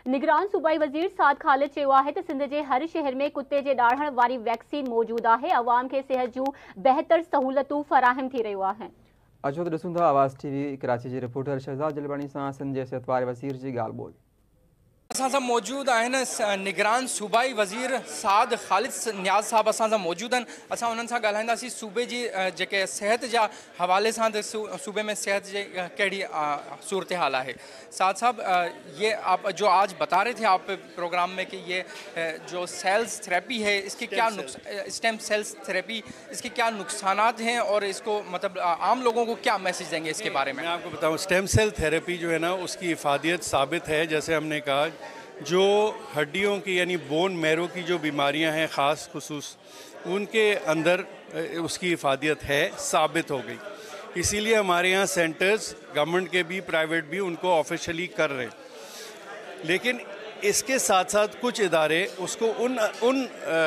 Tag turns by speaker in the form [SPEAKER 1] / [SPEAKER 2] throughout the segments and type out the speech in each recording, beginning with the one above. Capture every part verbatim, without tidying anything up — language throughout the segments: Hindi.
[SPEAKER 1] निगरान सूबाई वज़ीर साद ख़ालिद चयो आहे त सिंध जे हर शहर में कुत्ते जे ॾाढ़ण वारी वैक्सीन मौजूद आहे। अवाम खे सिहत जूं बहितर सहूलतूं फराहम थी रहियूं आहिनि।
[SPEAKER 2] अचो त ॾिसूं था आवाज़ टीवी कराची जे रिपोर्टर शहज़ाद जलवानी सां सिंध जे सिहत वारे वज़ीर जी ॻाल्हि ॿोल।
[SPEAKER 3] असां सां मौजूदु आहिनि निगरान सूबाई वज़ीर साद ख़ालिद नियाज़ साहब असां सां मौजूदु आहिनि। असां उन्हनि सां ॻाल्हाईंदासीं सूबे जी जेके सिहत जा हवाले सां त सूबे में सिहत जी कहिड़ी सूरत हाल आहे। साद साहब, ये आप जो आज बता रहे थे आप प्रोग्राम में कि ये जो सेल्स थेरेपी है इसके क्या स्टेम सेल्स थेरेपी इसके क्या नुकसानात हैं और इसको मतलब आम लोगों को क्या मैसेज देंगे इसके बारे में?
[SPEAKER 4] मैं आपको बताऊँ, स्टेम सेल थेरेपी जो है ना उसकी इफादियत साबित है। जैसे हमने कहा, जो हड्डियों की यानी बोन मैरो की जो बीमारियां हैं ख़ास खुसूस उनके अंदर उसकी इफादियत है, साबित हो गई। इसीलिए हमारे यहाँ सेंटर्स गवर्नमेंट के भी प्राइवेट भी उनको ऑफिशियली कर रहे हैं। लेकिन इसके साथ साथ कुछ इदारे उसको उन उन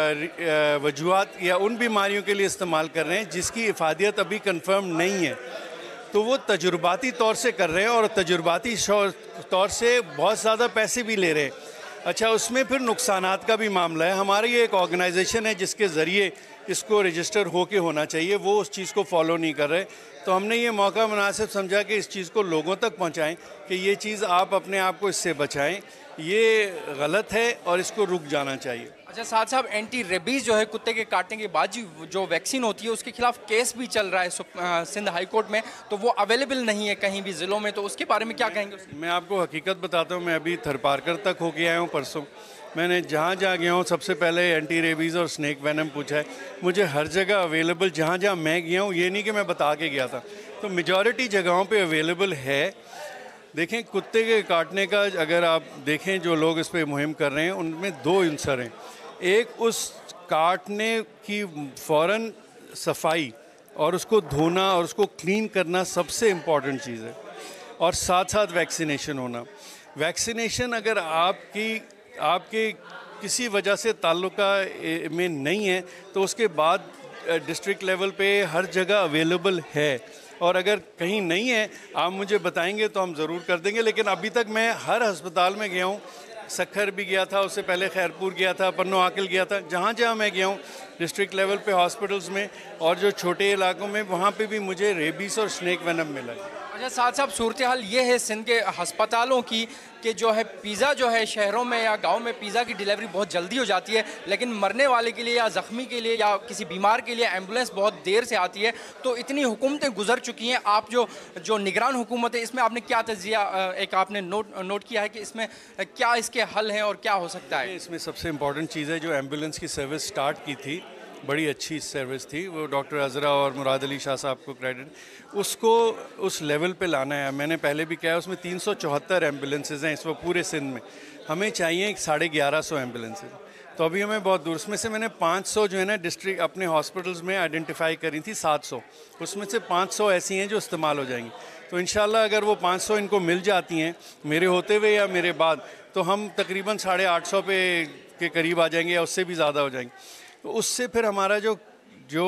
[SPEAKER 4] वजूहात या उन बीमारियों के लिए इस्तेमाल कर रहे हैं जिसकी इफादियत अभी कंफर्म नहीं है, तो वो तजुर्बाती तौर से कर रहे हैं और तजुर्बाती तौर से बहुत ज़्यादा पैसे भी ले रहे हैं। अच्छा, उसमें फिर नुकसानात का भी मामला है। हमारी ये एक ऑर्गेनाइजेशन है जिसके ज़रिए इसको रजिस्टर होके होना चाहिए, वो उस चीज़ को फॉलो नहीं कर रहे। तो हमने ये मौका मुनासिब समझा कि इस चीज़ को लोगों तक पहुंचाएं कि ये चीज़ आप अपने आप को इससे बचाएं, ये गलत है और इसको रुक जाना चाहिए।
[SPEAKER 3] अच्छा साथ साहब, एंटी रेबीज़ जो है कुत्ते के काटने के बाद जो वैक्सीन होती है उसके खिलाफ केस भी चल रहा है सिंध हाई कोर्ट में, तो वो अवेलेबल नहीं है कहीं भी ज़िलों में, तो उसके बारे में क्या कहेंगे?
[SPEAKER 4] मैं आपको हकीकत बताता हूँ, मैं अभी थरपारकर तक हो गया हूँ परसों। मैंने जहाँ जहाँ गया हूँ सबसे पहले एंटी रेबीज़ और स्नेक वेनम पूछा है। मुझे हर जगह अवेलेबल, जहाँ जहाँ मैं गया हूँ, ये नहीं कि मैं बता के गया था, तो मेजॉरिटी जगहों पे अवेलेबल है। देखें, कुत्ते के काटने का अगर आप देखें जो लोग इस पर मुहिम कर रहे हैं उनमें दो अंसर हैं। एक, उस काटने की फ़ौरन सफाई और उसको धोना और उसको क्लीन करना सबसे इम्पॉर्टेंट चीज़ है, और साथ साथ वैक्सीनेशन होना। वैक्सीनेशन अगर आपकी आपके किसी वजह से ताल्लुका में नहीं है तो उसके बाद डिस्ट्रिक्ट लेवल पे हर जगह अवेलेबल है, और अगर कहीं नहीं है आप मुझे बताएंगे तो हम ज़रूर कर देंगे। लेकिन अभी तक मैं हर अस्पताल में गया हूँ, सखर भी गया था, उससे पहले खैरपुर गया था, पन्नो आकिल गया था, जहाँ जहाँ मैं गया हूँ डिस्ट्रिक्ट लेवल पे हॉस्पिटल्स में और जो छोटे इलाकों में, वहाँ पे भी मुझे रेबीज़ और स्नेक वेनम मिला है।
[SPEAKER 3] अच्छा साथ साहब, सूरत हाल ये है सिंध के अस्पतालों की कि जो है पिज़्ज़ा जो है शहरों में या गांव में पिज़्ज़ा की डिलीवरी बहुत जल्दी हो जाती है, लेकिन मरने वाले के लिए या ज़ख्मी के लिए या किसी बीमार के लिए एम्बुलेंस बहुत देर से आती है। तो इतनी हुकूमतें गुजर चुकी हैं, आप जो जो निगरान हुकूमत है इसमें आपने क्या तजिया एक आपने नोट नोट किया है कि इसमें क्या इसके हल हैं और क्या हो सकता है?
[SPEAKER 4] इसमें सबसे इम्पॉर्टेंट चीज़ है, जो एम्बुलेंस की सर्विस स्टार्ट की थी, बड़ी अच्छी सर्विस थी, वो डॉक्टर अजरा और मुराद अली शाह साहब को क्रेडिट, उसको उस लेवल पे लाना है। मैंने पहले भी कहा, उसमें तीन सौ चौहत्तर एम्बुलेंसेज हैं इस वक्त पूरे सिंध में, हमें चाहिए साढ़े ग्यारह सौ एम्बुलेंसेज। तो अभी हमें बहुत दूर, उसमें से मैंने पाँच सौ जो है ना डिस्ट्रिक्ट अपने हॉस्पिटल्स में आइडेंटिफाई करी थी, सात सौ, उसमें से पाँच सौ ऐसी हैं जो इस्तेमाल हो जाएंगी। तो इंशाल्लाह अगर वो पाँच सौ इनको मिल जाती हैं मेरे होते हुए या मेरे बाद, तो हम तकरीबन साढ़े आठ सौ पे के करीब आ जाएंगे या उससे भी ज़्यादा हो जाएंगे। तो उससे फिर हमारा जो जो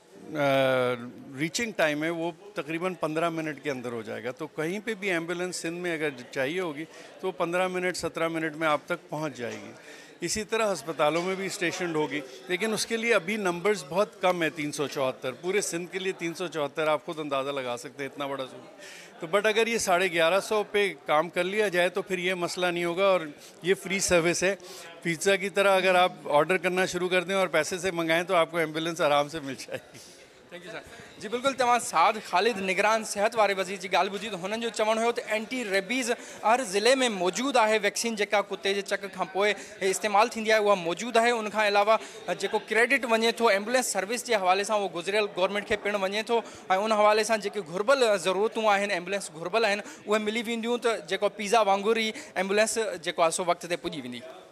[SPEAKER 4] रीचिंग टाइम है वो तकरीबन पंद्रह मिनट के अंदर हो जाएगा। तो कहीं पे भी एम्बुलेंस सिंध में अगर चाहिए होगी तो पंद्रह मिनट सत्रह मिनट में आप तक पहुंच जाएगी। इसी तरह अस्पतालों में भी स्टेशन होगी, लेकिन उसके लिए अभी नंबर्स बहुत कम है, तीन सौ चौहत्तर पूरे सिंध के लिए तीन सौ चौहत्तर आप खुद अंदाज़ा लगा सकते हैं, इतना बड़ा सूबा। तो बट अगर ये साढ़े ग्यारह सौ पे काम कर लिया जाए तो फिर ये मसला नहीं होगा, और ये फ्री सर्विस है। पिज़्ज़ा की तरह अगर आप ऑर्डर करना शुरू कर दें और पैसे से मंगाएं तो आपको एम्बुलेंस आराम से मिल जाएगी।
[SPEAKER 3] Thank you sir. जी बिल्कुल, तमाम साद ख़ालिद निगरान सेहत वारे वज़ीर जी ॻाल्हि ॿुधी। तो हुननि जो चवणु हुयो त एंटी रेबीज़ हर ज़िले में मौजूदु आहे। वैक्सीन जेका कुत्ते जे चक खां पोइ इस्तेमालु थींदी आहे उहा मौजूदु आहे। उनखां अलावा जेको क्रेडिट वञे थो एम्बुलेंस सर्विस जे हवाले सां उहो गुज़िरियल गवर्नमेंट खे पिणु वञे थो, ऐं उन हवाले सां जेके घुरिबल ज़रूरतूं आहिनि, एम्बुलेंस घुरिबल आहिनि, उहे मिली वेंदियूं, त जेको पिज़्ज़ा वांगुरु ई एम्बुलेंस जेको आहे सो वक़्त ते पुॼी वेंदी।